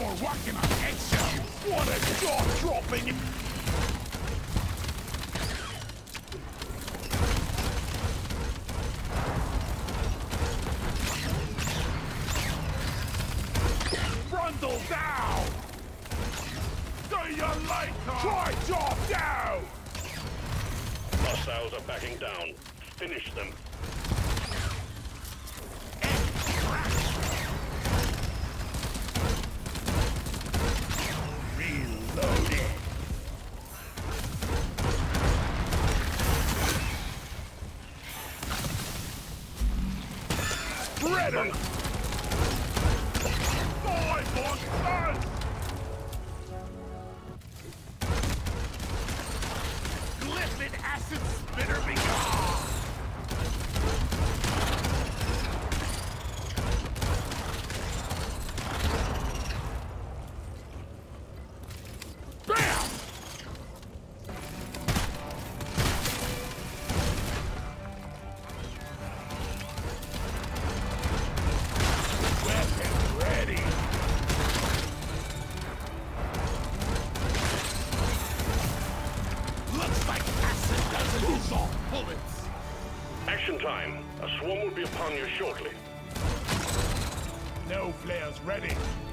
more whacking on eggshells! What a jaw-dropping... Brundle down! See you later! Try job down! Hostiles are backing down. Finish them. Reloaded! Spreader! Boy, monsters! Glyphid acid spitter be gone! Bam! Weapon ready! Looks like acid doesn't dissolve bullets! Action time. A swarm will be upon you shortly. No flares ready.